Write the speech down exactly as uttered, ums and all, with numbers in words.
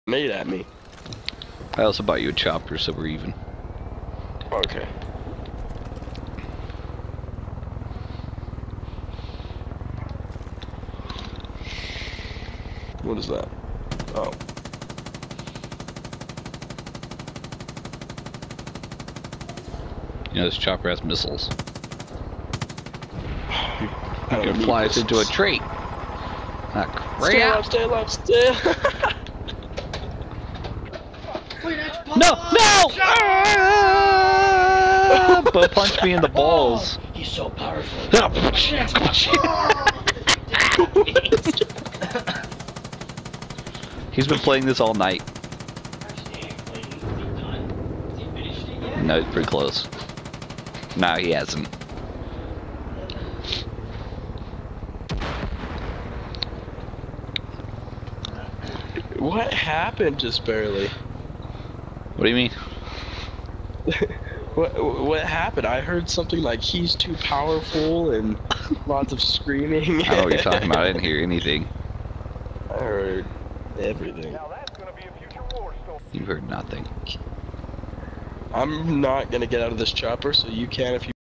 Made at me. I also bought you a chopper, so we're even. Okay. What is that? Oh. You know, this chopper has missiles. I You don't can need fly us into a missiles. tree. Ah, Stay alive, crap! stay alive, stay alive. No, no! Ah! But punch me in the balls. Oh, he's so powerful. He's been playing this all night. No, it's pretty close. No, he hasn't. What happened just barely? What do you mean? What what happened? I heard something like he's too powerful and lots of screaming. I don't know what you're talking about. I didn't hear anything. I heard everything. You heard nothing. I'm not gonna get out of this chopper, so you can if you